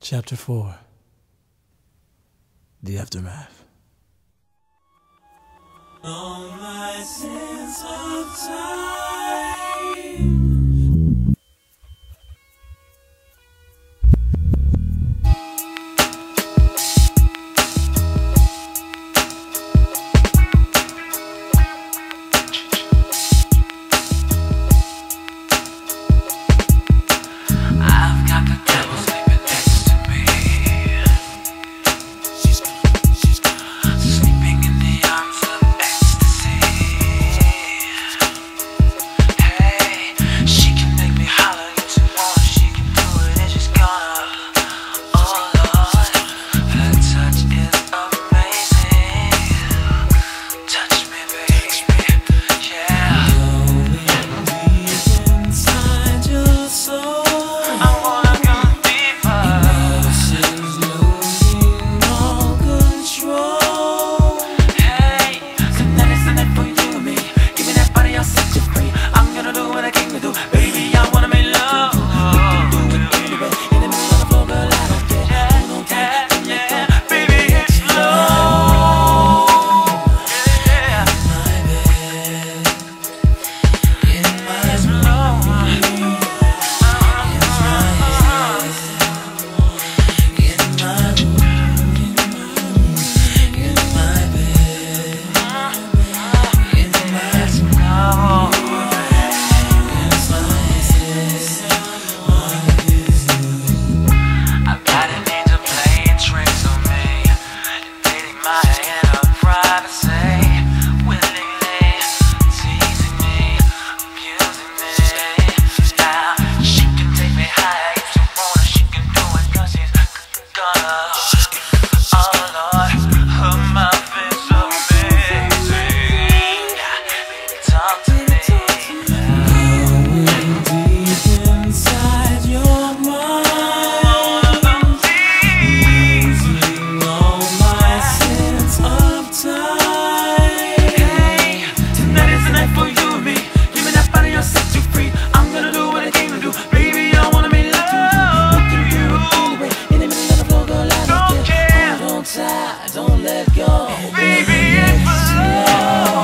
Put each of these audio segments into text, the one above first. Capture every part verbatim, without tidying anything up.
Chapter four. The Aftermath. All my sense of time. Don't let go, baby, it's slow.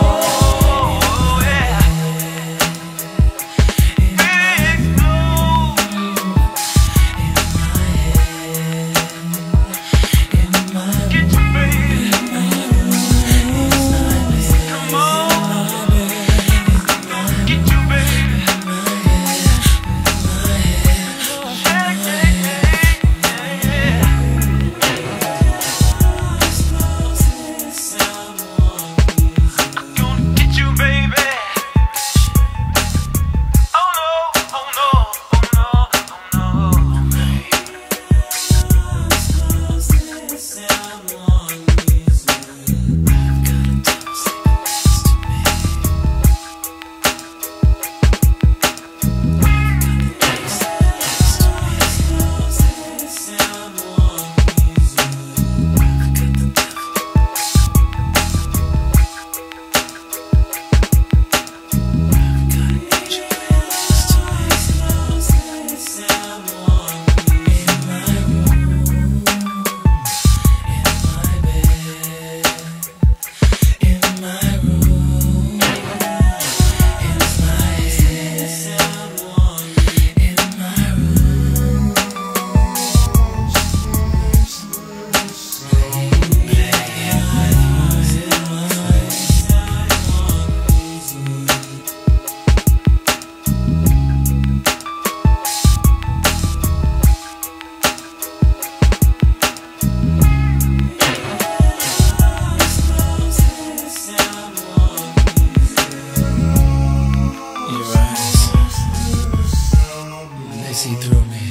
See through me,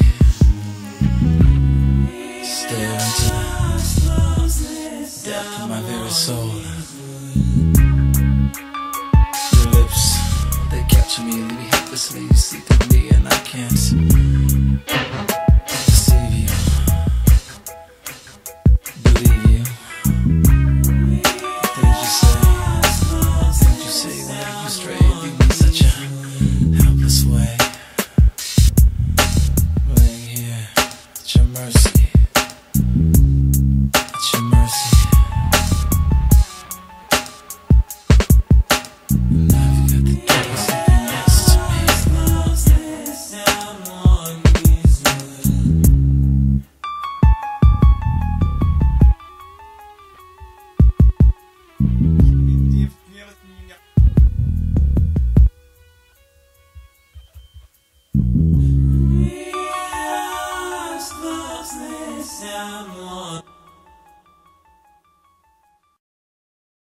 stare into the depth of my very soul. Your lips, they capture me and leave me helplessly. You see through me and I can't deceive you, believe you. Didn't you say, didn't you say when you strayed, leave me such a helpless way? Laying here at your mercy.